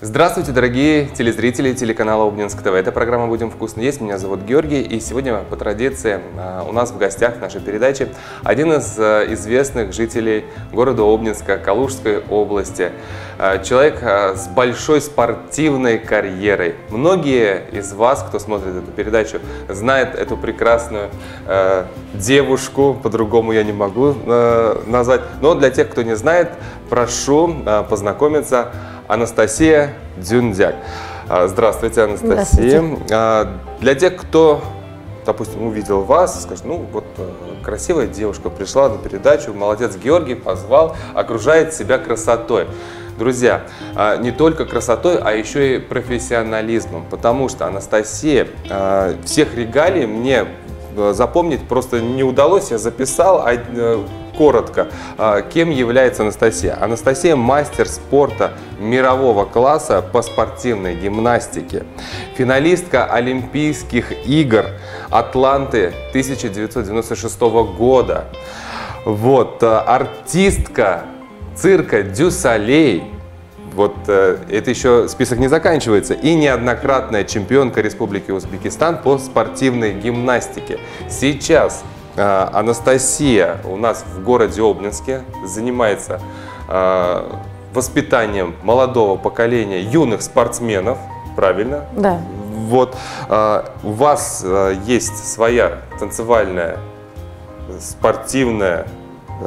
Здравствуйте, дорогие телезрители телеканала Обнинск ТВ. Это программа «Будем вкусно есть». Меня зовут Георгий, и сегодня по традиции у нас в гостях в нашей передаче один из известных жителей города Обнинска, Калужской области. Человек с большой спортивной карьерой. Многие из вас, кто смотрит эту передачу, знают эту прекрасную девушку, по-другому я не могу назвать. Но для тех, кто не знает, прошу познакомиться. Анастасия Дзюндяк. Здравствуйте, Анастасия. Здравствуйте. Для тех, кто, допустим, увидел вас, скажет, ну вот красивая девушка пришла на передачу, молодец Георгий, позвал, окружает себя красотой. Друзья, не только красотой, а еще и профессионализмом, потому что Анастасия всех регалий мне запомнить просто не удалось, я записал коротко. Кем является Анастасия? Анастасия – мастер спорта мирового класса по спортивной гимнастике, финалистка Олимпийских игр Атланты 1996 года, артистка цирка Дю Солей. Это еще список не заканчивается. И неоднократная чемпионка Республики Узбекистан по спортивной гимнастике. Сейчас Анастасия у нас в городе Обнинске занимается воспитанием молодого поколения юных спортсменов. Правильно? Да. У вас есть своя танцевальная, спортивная,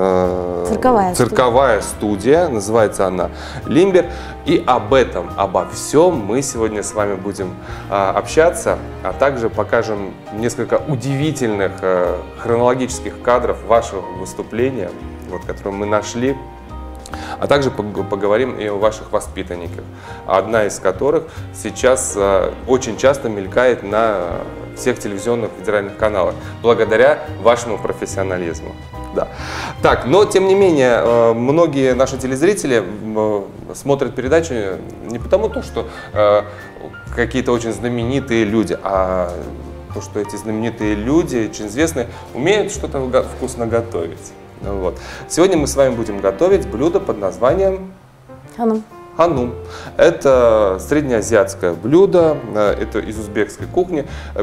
цирковая студия, называется она «Лимбер». И обо всем мы сегодня с вами будем общаться, а также покажем несколько удивительных хронологических кадров вашего выступления, которые мы нашли. А также поговорим и о ваших воспитанниках, одна из которых сейчас очень часто мелькает на всех телевизионных федеральных каналах, благодаря вашему профессионализму. Да. Так, но тем не менее, многие наши телезрители смотрят передачу не потому, что какие-то очень знаменитые люди, а то, что эти знаменитые люди, очень известные, умеют что-то вкусно готовить. Сегодня мы с вами будем готовить блюдо под названием ханум. Ханум. Это среднеазиатское блюдо, это из узбекской кухни.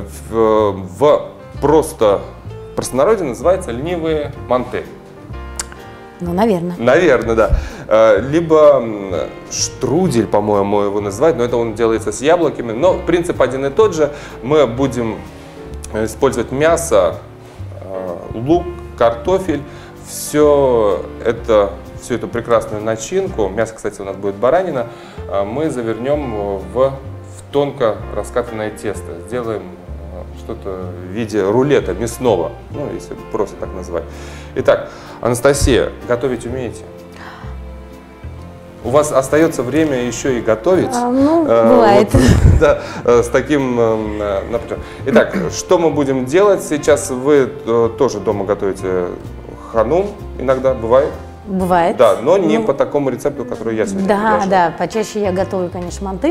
В простонародье называется ленивые манты. Ну, наверное. Наверное, да. Либо штрудель, по-моему, его называют, но это он делается с яблоками. Но принцип один и тот же. Мы будем использовать мясо, лук, картофель. Всю эту прекрасную начинку, мясо, кстати, у нас будет баранина, мы завернем в тонко раскатанное тесто. Сделаем что-то в виде рулета мясного, если просто так назвать. Итак, Анастасия, готовить умеете? У вас остается время еще и готовить. Бывает. Да, с таким напряжением. Итак, что мы будем делать сейчас? Вы тоже дома готовите ханум, иногда бывает? Бывает. Да, но не по такому рецепту, который я сегодня предложил. Да, почаще я готовлю, конечно, манты,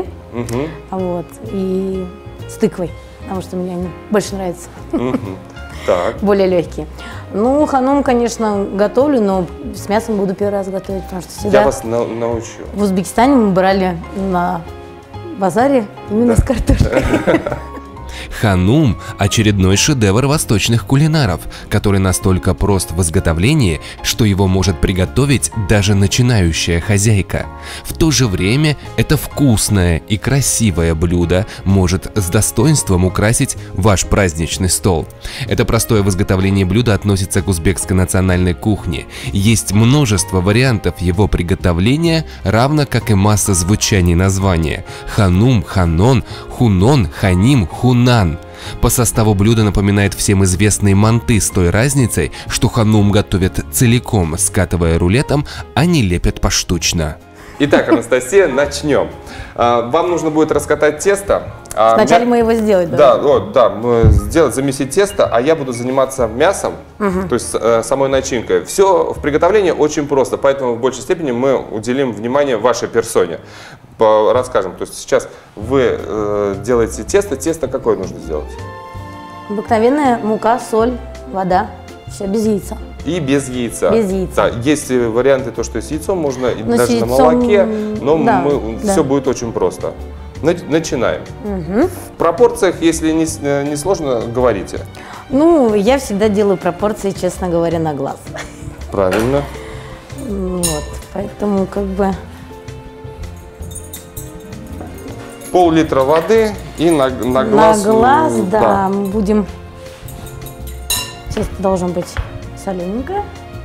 и с тыквой, потому что мне они больше нравятся. Так. Более легкие. Ханум, конечно, готовлю, но с мясом буду первый раз готовить, потому что всегда... Я вас научу. В Узбекистане мы брали на базаре именно с картошкой. Ханум – очередной шедевр восточных кулинаров, который настолько прост в изготовлении, что его может приготовить даже начинающая хозяйка. В то же время это вкусное и красивое блюдо может с достоинством украсить ваш праздничный стол. Это простое в изготовлении блюдо относится к узбекской национальной кухне. Есть множество вариантов его приготовления, равно как и масса звучаний названия – ханум, ханон, хунон, ханим, хунан. По составу блюда напоминает всем известные манты с той разницей, что ханум готовят целиком, скатывая рулетом, а не лепят поштучно. Итак, Анастасия, начнем. Вам нужно будет раскатать тесто. Вначале мы его сделаем. Замесить тесто, а я буду заниматься мясом, то есть самой начинкой. Все в приготовлении очень просто, поэтому в большей степени мы уделим внимание вашей персоне. Расскажем, то есть сейчас вы делаете тесто. Тесто какое нужно сделать? Обыкновенная мука, соль, вода, все без яйца. И без яйца. Без яйца. Да, есть варианты, то, что с яйцом можно, и Но с даже яйцом, на молоке, но да, все будет очень просто. Начинаем. В пропорциях, если не сложно, говорите. Ну, я всегда делаю пропорции, честно говоря, на глаз. Правильно. Вот, поэтому как бы... Пол-литра воды и на глаз. На глаз, да, мы будем... Тесто должно быть солененькое.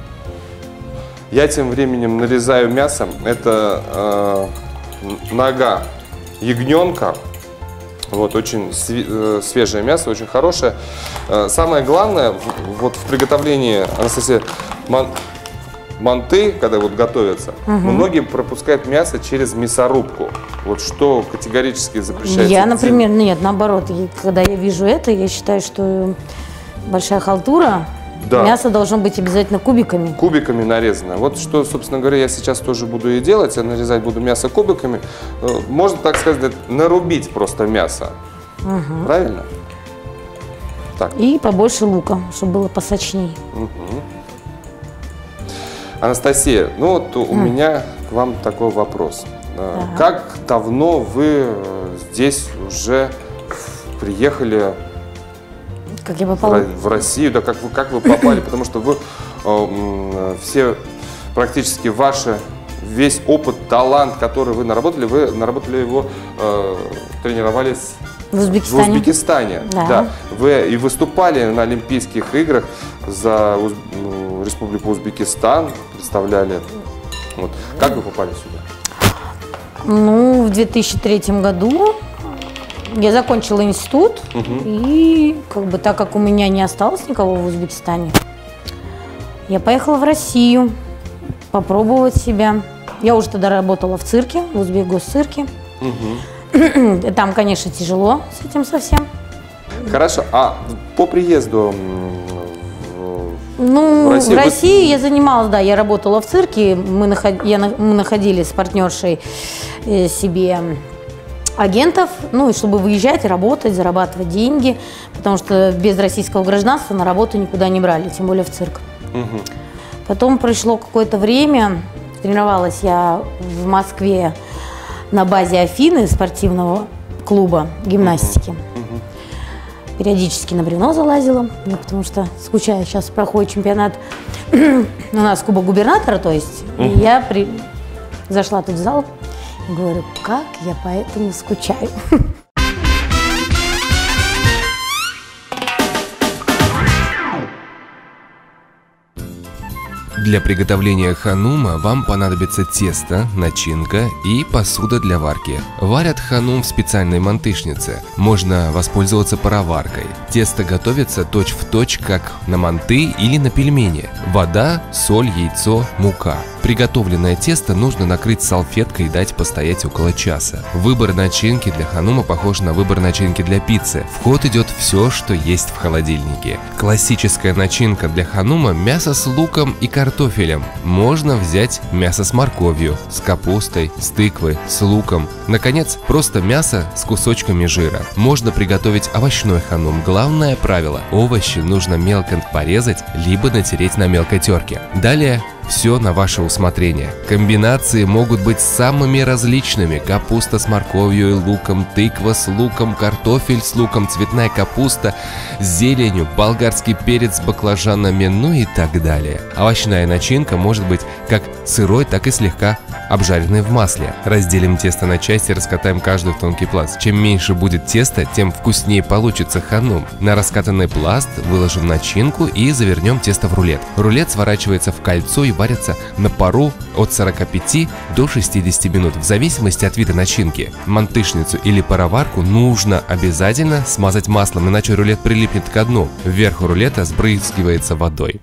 Я тем временем нарезаю мясо. Это нога ягненка. Вот, очень свежее мясо, очень хорошее. Самое главное вот в приготовлении, Анастасия, манты, когда вот готовятся, многие пропускают мясо через мясорубку. Вот что категорически запрещается. Я, например, нет, наоборот, когда я вижу это, я считаю, что большая халтура, да. Мясо должно быть обязательно кубиками. Кубиками нарезано. Вот что, собственно говоря, я сейчас тоже буду и делать. Я нарезать буду мясо кубиками. Можно, так сказать, нарубить просто мясо. Правильно? Так. И побольше лука, чтобы было посочнее. Анастасия, ну вот у меня к вам такой вопрос. Как давно вы здесь уже приехали как я попала в Россию? Да, как вы попали? Потому что вы все, практически весь опыт, талант, который вы наработали его, тренировались в Узбекистане. В Узбекистане, да. Вы и выступали на Олимпийских играх за Республику Узбекистан, представляли. Вот. Как вы попали сюда? Ну, в 2003 году я закончила институт, и как бы так как у меня не осталось никого в Узбекистане, я поехала в Россию попробовать себя. Я уже тогда работала в цирке, в Узбекгосцирке. Там, конечно, тяжело с этим совсем. Хорошо. А по приезду в России я занималась, да, я работала в цирке. Мы находили с партнершей себе агентов, ну и чтобы выезжать, работать, зарабатывать деньги, потому что без российского гражданства на работу никуда не брали, тем более в цирк. Потом прошло какое-то время, тренировалась я в Москве на базе Афины, спортивного клуба гимнастики. Периодически на бревно залазила, потому что, скучаю, сейчас проходит чемпионат у нас Кубок губернатора, то есть, и я зашла тут в зал и говорю, как я по этому скучаю. Для приготовления ханума вам понадобится тесто, начинка и посуда для варки. Варят ханум в специальной мантышнице. Можно воспользоваться пароваркой. Тесто готовится точь-в-точь, как на манты или на пельмени. Вода, соль, яйцо, мука. Приготовленное тесто нужно накрыть салфеткой и дать постоять около часа. Выбор начинки для ханума похож на выбор начинки для пиццы. В ход идет все, что есть в холодильнике. Классическая начинка для ханума – мясо с луком и картофелем. Можно взять мясо с морковью, с капустой, с тыквой, с луком. Наконец, просто мясо с кусочками жира. Можно приготовить овощной ханум. Главное правило – овощи нужно мелко порезать, либо натереть на мелкой терке. Далее все на ваше усмотрение. Комбинации могут быть самыми различными. Капуста с морковью и луком, тыква с луком, картофель с луком, цветная капуста с зеленью, болгарский перец с баклажанами, ну и так далее. Овощная начинка может быть как сырой, так и слегка обжаренной в масле. Разделим тесто на части и раскатаем каждую в тонкий пласт. Чем меньше будет теста, тем вкуснее получится ханум. На раскатанный пласт выложим начинку и завернем тесто в рулет. Рулет сворачивается в кольцо и варится на пару от 45 до 60 минут, в зависимости от вида начинки. Мантышницу или пароварку нужно обязательно смазать маслом, иначе рулет прилипнет к дну. Вверх рулета сбрызгивается водой.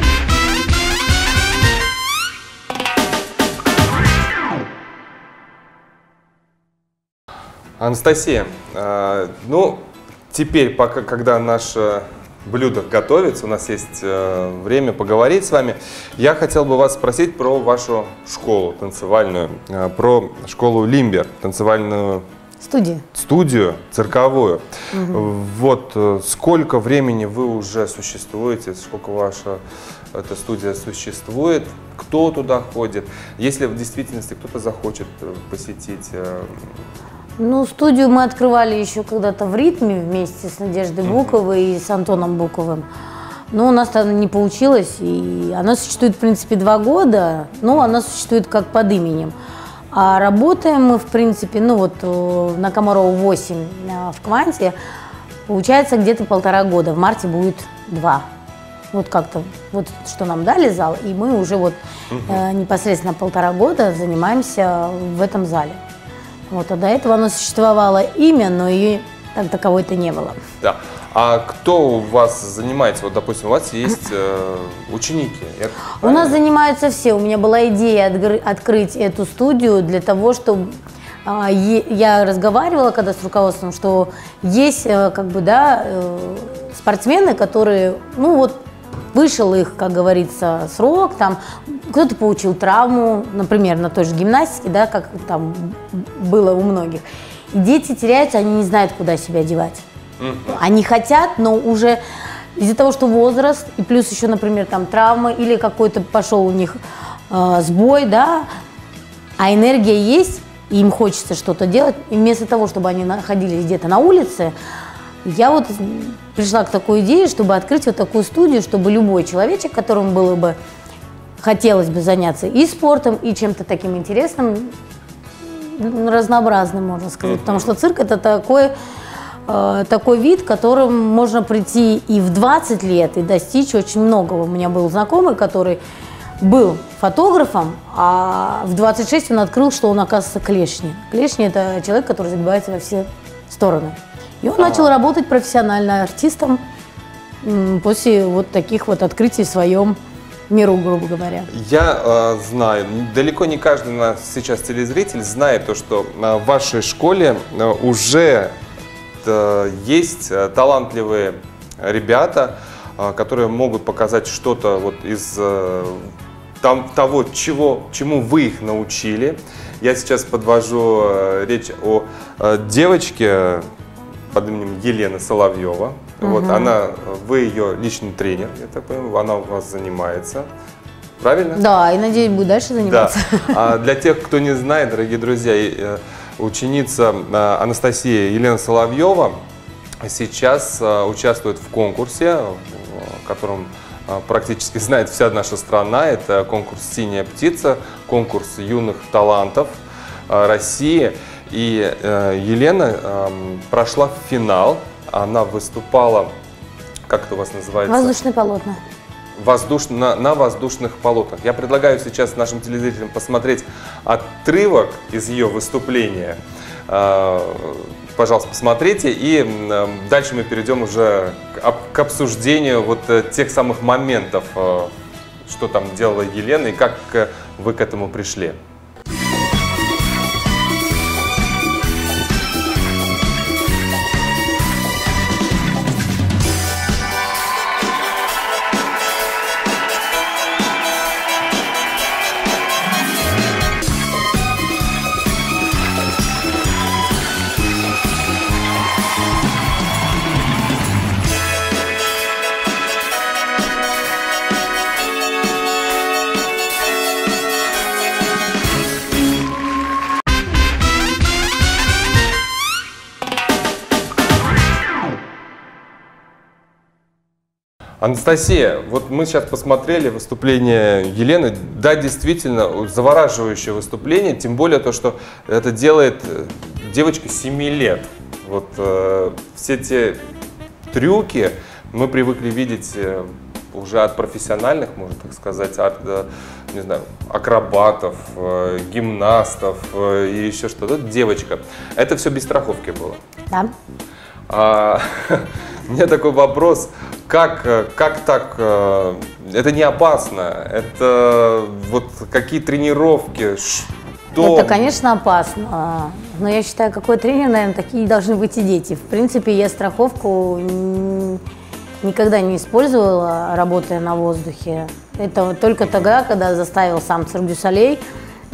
Анастасия, ну, теперь, пока, когда наше блюдо готовится, у нас есть время поговорить с вами, я хотел бы вас спросить про вашу школу танцевальную, про школу Лимбер, танцевальную Студию цирковую. Вот сколько времени вы уже существуете, сколько ваша эта студия существует, кто туда ходит, если в действительности кто-то захочет посетить? Ну, студию мы открывали еще когда-то в «Ритме» вместе с Надеждой Буковой и с Антоном Буковым. Но у нас там не получилось, и она существует, в принципе, 2 года, но она существует как под именем. А работаем мы, в принципе, ну вот на Комарова 8 в «Кванте», получается, где-то 1,5 года, в марте будет 2. Вот как-то, вот что нам дали зал, и мы уже вот непосредственно 1,5 года занимаемся в этом зале. Вот, а до этого оно существовало имя, но и так таковой-то не было. Да. А кто у вас занимается? Вот, допустим, у вас есть ученики. У нас занимаются все. У меня была идея открыть эту студию для того, чтобы я разговаривала когда с руководством, что есть как бы, да, спортсмены, которые, ну вот, вышел их, как говорится, срок, там кто-то получил травму, например, на той же гимнастике, да, как там было у многих. И дети теряются, они не знают, куда себя девать. Они хотят, но уже из-за того, что возраст, и плюс еще, например, там травма или какой-то пошел у них сбой, да, а энергия есть, и им хочется что-то делать, и вместо того, чтобы они находились где-то на улице, я вот пришла к такой идее, чтобы открыть вот такую студию, чтобы любой человечек, которому было бы, хотелось бы заняться и спортом, и чем-то таким интересным, разнообразным, можно сказать, потому что цирк – это такой вид, которым можно прийти и в 20 лет и достичь очень многого. У меня был знакомый, который был фотографом, а в 26 он открыл, что он, оказывается, клешни. Клешни – это человек, который загибается во все стороны. И он начал работать профессионально артистом после вот таких вот открытий в своем миру, грубо говоря. Я знаю, далеко не каждый у нас сейчас телезритель знает то, что в вашей школе уже есть талантливые ребята, которые могут показать что-то вот из того, чему вы их научили. Я сейчас подвожу речь о девочке под именем Елена Соловьева. Вот вы ее личный тренер, я так понимаю, она у вас занимается. Правильно? Да, и надеюсь, будет дальше заниматься. Да. А для тех, кто не знает, дорогие друзья, ученица Анастасия Елена Соловьева сейчас участвует в конкурсе, в котором практически знает вся наша страна. Это конкурс «Синяя птица», конкурс юных талантов России. И Елена прошла в финал. Она выступала, как это у вас называется? Воздушные полотна. На воздушных полотнах. Я предлагаю сейчас нашим телезрителям посмотреть отрывок из ее выступления. Пожалуйста, посмотрите, и дальше мы перейдем уже к обсуждению вот тех самых моментов, что там делала Елена и как вы к этому пришли. Анастасия, вот мы сейчас посмотрели выступление Елены. Да, действительно, завораживающее выступление, тем более то, что это делает девочка 7 лет. Вот все те трюки мы привыкли видеть уже от профессиональных, можно так сказать, от, не знаю, акробатов, гимнастов и еще что-то. Девочка. Это все без страховки было. Да. У меня такой вопрос. Как так? Это не опасно? Это вот какие тренировки? Что? Это, конечно, опасно. Но я считаю, какой тренер, наверное, такие должны быть и дети. В принципе, я страховку никогда не использовала, работая на воздухе. Это только тогда, когда заставил сам Цирк дю Солей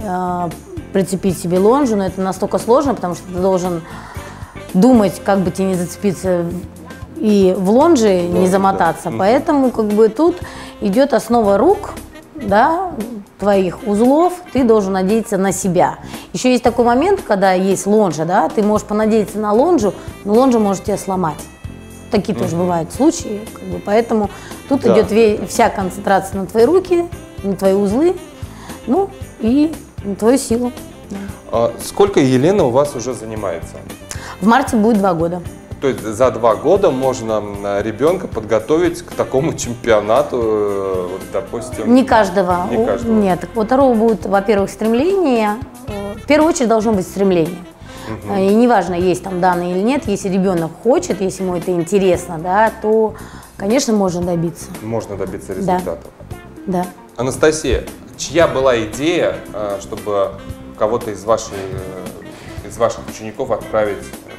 прицепить себе лонжу, но это настолько сложно, потому что ты должен думать, как бы тебе не зацепиться и в лонже не замотаться. Да. Поэтому как бы тут идет основа рук, да, твоих узлов, ты должен надеяться на себя. Еще есть такой момент, когда есть лонжа, да, ты можешь понадеяться на лонжу, но лонжа может тебя сломать. Такие тоже бывают случаи, как бы, поэтому тут идет вся концентрация на твои руки, на твои узлы, ну и на твою силу. А сколько Елена у вас уже занимается? В марте будет 2 года. То есть за 2 года можно ребенка подготовить к такому чемпионату, вот, допустим? Не каждого. Не каждого. Нет. У второго будет, во-первых, стремление. В первую очередь должно быть стремление. И неважно, есть там данные или нет, если ребенок хочет, если ему это интересно, да, то, конечно, можно добиться. Можно добиться результатов. Да. Анастасия, чья была идея, чтобы кого-то из ваших учеников отправить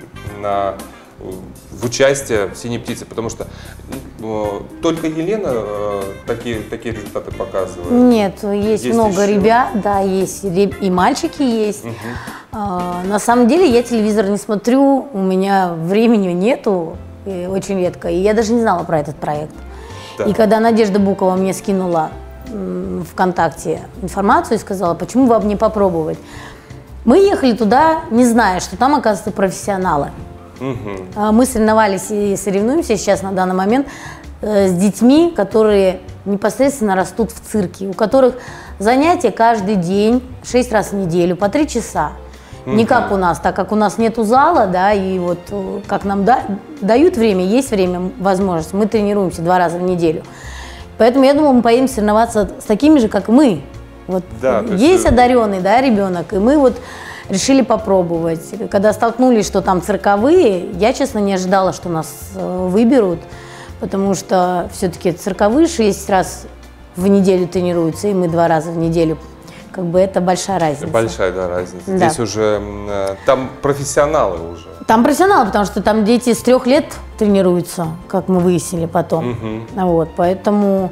в участие в «Синей птице», потому что только Елена такие результаты показывает? Нет, есть много еще ребят, да, есть и мальчики есть. На самом деле я телевизор не смотрю, у меня времени нету, очень редко, и я даже не знала про этот проект. Да. И когда Надежда Букова мне скинула ВКонтакте информацию и сказала, почему бы не попробовать, мы ехали туда, не зная, что там, оказывается, профессионалы. Мы соревновались и соревнуемся сейчас на данный момент с детьми, которые непосредственно растут в цирке, у которых занятия каждый день, 6 раз в неделю, по 3 часа. Не как у нас, так как у нас нету зала, да, и вот как нам дают время, есть время, возможность, мы тренируемся 2 раза в неделю. Поэтому я думаю, мы поедем соревноваться с такими же, как и мы. Вот да, есть одаренный, да, ребенок, и мы вот решили попробовать. Когда столкнулись, что там цирковые, я, честно, не ожидала, что нас выберут, потому что все-таки цирковые 6 раз в неделю тренируются, и мы 2 раза в неделю. Как бы это большая разница. Большая, да, разница. Да. Здесь уже, там профессионалы уже. Там профессионалы, потому что там дети с 3 лет тренируются, как мы выяснили потом. Вот, поэтому,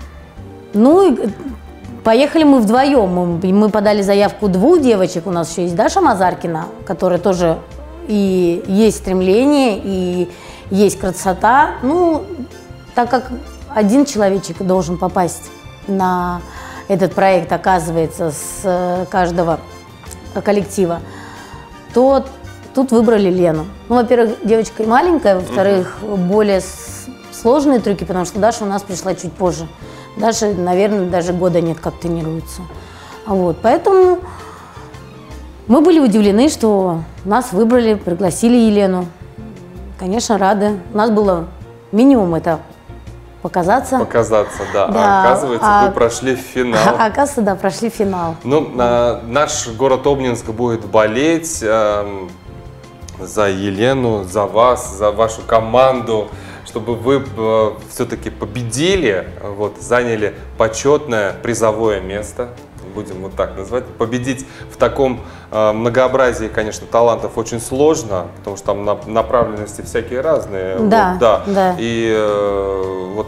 ну, поехали мы вдвоем. Мы подали заявку 2 девочек. У нас еще есть Даша Мазаркина, которая тоже и есть стремление, и есть красота. Ну, так как один человечек должен попасть на этот проект, оказывается, с каждого коллектива, то тут выбрали Лену. Ну, во-первых, девочка и маленькая, во-вторых, более сложные трюки, потому что Даша у нас пришла чуть позже. Даша, наверное, даже года нет, как тренируется. Вот, поэтому мы были удивлены, что нас выбрали, пригласили Елену. Конечно, рады. У нас было минимум это показаться. Показаться, да. А оказывается, вы прошли финал. Оказывается, да, прошли финал. Ну, наш город Обнинск будет болеть за Елену, за вас, за вашу команду, чтобы вы все-таки победили, вот, заняли почетное призовое место, будем вот так назвать. Победить в таком многообразии, конечно, талантов очень сложно, потому что там направленности всякие разные. Да, вот, да. Да. И вот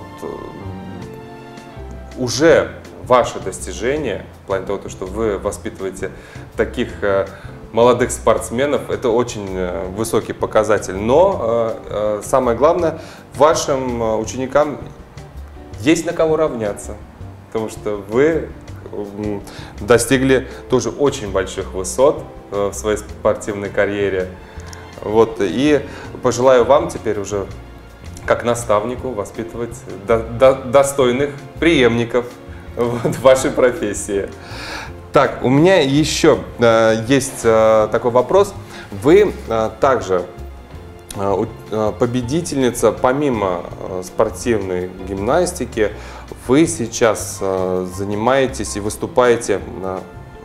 уже ваше достижение, в плане того, что вы воспитываете таких молодых спортсменов, это очень высокий показатель. Но самое главное, вашим ученикам есть на кого равняться, потому что вы достигли тоже очень больших высот в своей спортивной карьере. Вот, и пожелаю вам теперь уже как наставнику воспитывать достойных преемников в вашей профессии. Так, у меня еще есть такой вопрос. Вы также победительница, помимо спортивной гимнастики, вы сейчас занимаетесь и выступаете на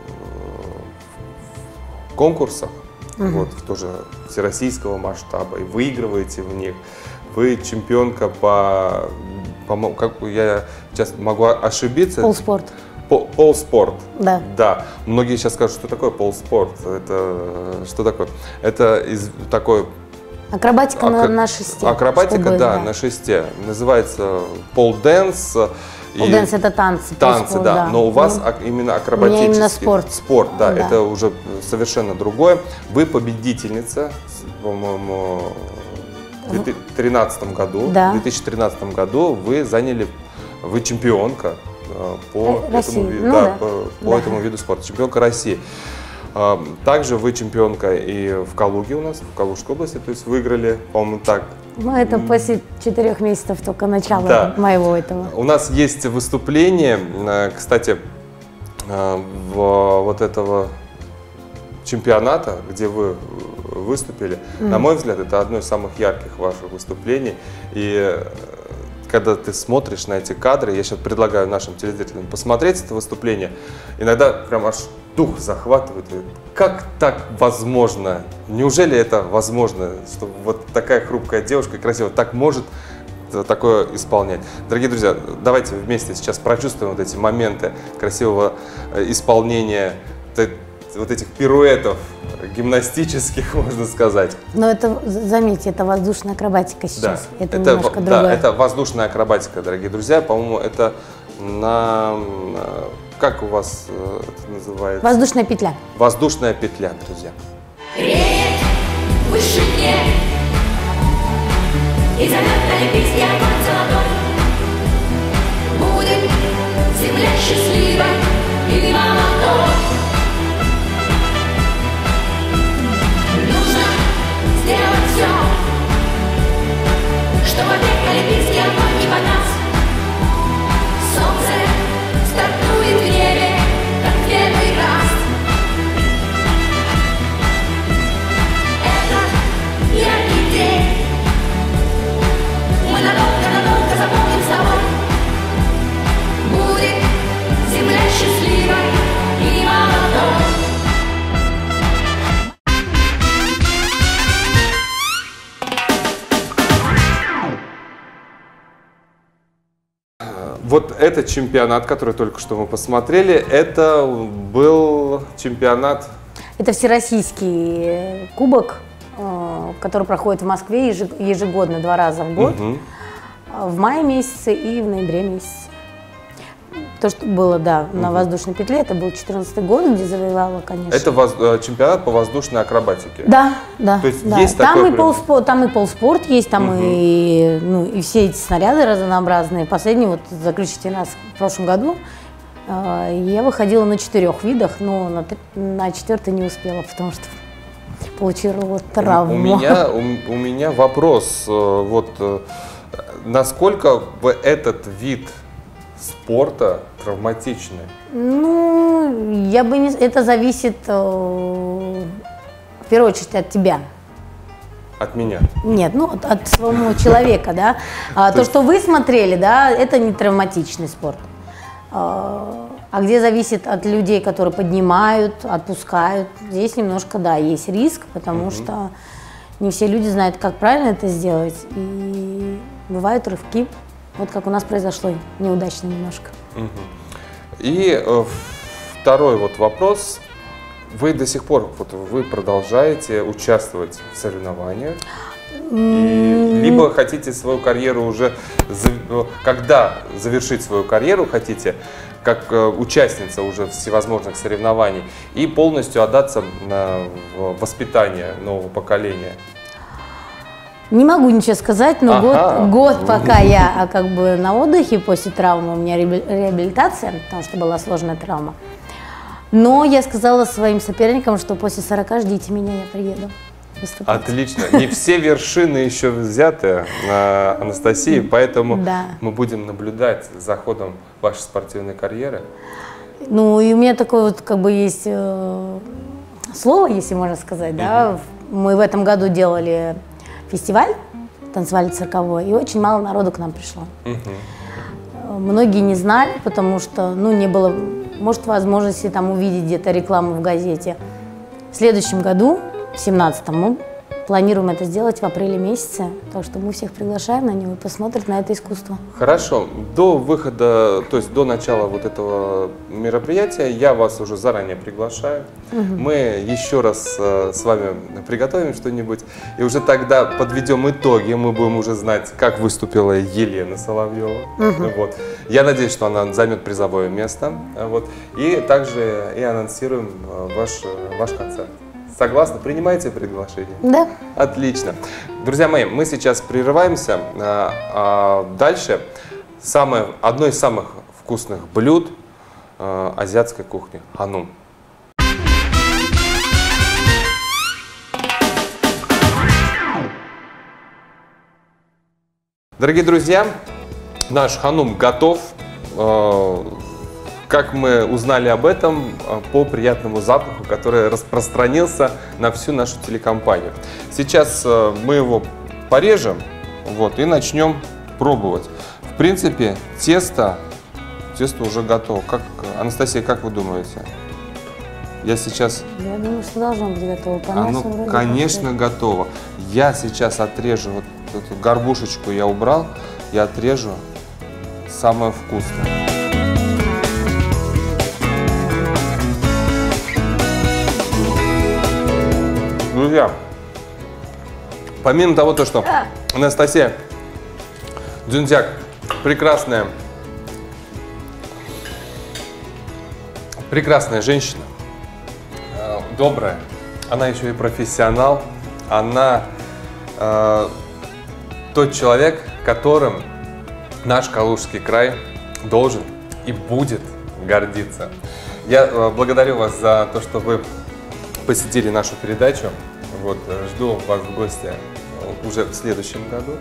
конкурсах, вот, тоже всероссийского масштаба, и выигрываете в них. Вы чемпионка по как я сейчас могу ошибиться? Полспорт. Полспорт. Да. Да. Многие сейчас скажут, что такое полспорт. Это что такое? Это такой... Акробатика на шесте. Акробатика, да, на шесте. Называется полденс. Полденс это танцы. Танцы, спорт, да. Но у вас именно акробатический. У меня именно спорт. Спорт, да, Да. это уже совершенно другое. Вы победительница, по-моему, в 2013 году. Да. В 2013 году вы чемпионка по России. этому, Ну, да, да. по этому виду спорта. Чемпионка России. Также вы чемпионка и в Калуге у нас, в Калужской области, то есть выиграли, по-моему, так. Ну, это после 4 месяцев только начала Да. моего этого. У нас есть выступление, кстати, вот этого чемпионата, где вы выступили. На мой взгляд, это одно из самых ярких ваших выступлений. И когда ты смотришь на эти кадры, я сейчас предлагаю нашим телезрителям посмотреть это выступление, иногда прям аж дух захватывает. Как так возможно? Неужели это возможно, что вот такая хрупкая девушка, красивая, так может такое исполнять? Дорогие друзья, давайте вместе сейчас прочувствуем вот эти моменты красивого исполнения, вот этих пируэтов гимнастических, можно сказать. Но это, заметьте, это воздушная акробатика сейчас. Да, это немножко другое. Да, это воздушная акробатика, дорогие друзья. По-моему, это как у вас это называется? Воздушная петля. Воздушная петля, друзья. Реет выше мне, и зовет олимпийский огонь золотой. Будет земля счастливой и молодой. Нужно сделать все, чтобы опять олимпийский огонь не погас. Солнце стартует в небе, как первый раз. Это яркий день. Мы надолго запомним с тобой. Будет земля счастливой и молодой. Вот этот чемпионат, который только что мы посмотрели, это был чемпионат. Это всероссийский кубок, который проходит в Москве ежегодно 2 раза в год. В мае месяце и в ноябре месяце. То, что было, да, на воздушной петле, это был 2014 год, где завоевала, конечно. Это чемпионат по воздушной акробатике. Да, да. То есть да. есть там, такой и там и полспорт есть, там и все эти снаряды разнообразные. Последний, вот заключительный раз в прошлом году, я выходила на 4 видах, но на 4-й не успела, потому что получила травму. У меня вопрос, насколько этот вид спорта травматичный? Ну, я бы не... Это зависит, в первую очередь, от тебя. От меня? Нет, ну, от самого человека, да. То, что вы смотрели, да, это не травматичный спорт. А где зависит от людей, которые поднимают, отпускают, здесь немножко, да, есть риск, потому что не все люди знают, как правильно это сделать, и бывают рывки. Вот как у нас произошло, неудачно немножко. И второй вот вопрос. Вы до сих пор вы продолжаете участвовать в соревнованиях? Либо хотите свою карьеру уже, когда завершить свою карьеру хотите, как участница уже всевозможных соревнований, и полностью отдаться в воспитание нового поколения? Не могу ничего сказать, но год пока я как бы на отдыхе после травмы, у меня реабилитация, потому что была сложная травма. Но я сказала своим соперникам, что после 40 ждите меня, я приеду выступать. Отлично. Не все вершины еще взяты, Анастасия, поэтому мы будем наблюдать за ходом вашей спортивной карьеры. Ну и у меня такое вот как бы есть слово, если можно сказать, да. Мы в этом году делали фестиваль танцевально-цирковой, и очень мало народу к нам пришло. Многие не знали, потому что, ну, не было, может, возможности там увидеть где-то рекламу в газете. В следующем году, в 2017-м, мы планируем это сделать в апреле месяце, так что мы всех приглашаем на него и посмотрят на это искусство. Хорошо. До выхода, то есть до начала вот этого мероприятия я вас уже заранее приглашаю. Мы еще раз с вами приготовим что-нибудь и уже тогда подведем итоги. Мы будем уже знать, как выступила Елена Соловьева. Вот. Я надеюсь, что она займет призовое место. Вот. И также и анонсируем ваш концерт. Согласны? Принимаете приглашение? Да. Отлично. Друзья мои, мы сейчас прерываемся. Дальше одно из самых вкусных блюд азиатской кухни – ханум. Дорогие друзья, наш ханум готов. Как мы узнали об этом по приятному запаху, который распространился на всю нашу телекомпанию. Сейчас мы его порежем и начнем пробовать. В принципе, тесто уже готово. Анастасия, как вы думаете? Я думаю, что должно быть готово. Оно, конечно, готово. Я сейчас отрежу вот эту горбушечку, я убрал, я отрежу самое вкусное. Друзья, помимо того, что Анастасия Дзюнзяк прекрасная женщина, добрая, она еще и профессионал, она тот человек, которым наш Калужский край должен и будет гордиться. Я благодарю вас за то, что вы посетили нашу передачу. Жду вас в гости уже в следующем году.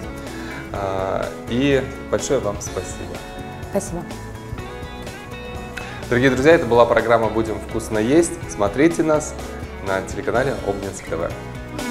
И большое вам спасибо. Спасибо. Дорогие друзья, это была программа «Будем вкусно есть». Смотрите нас на телеканале Обнинск ТВ.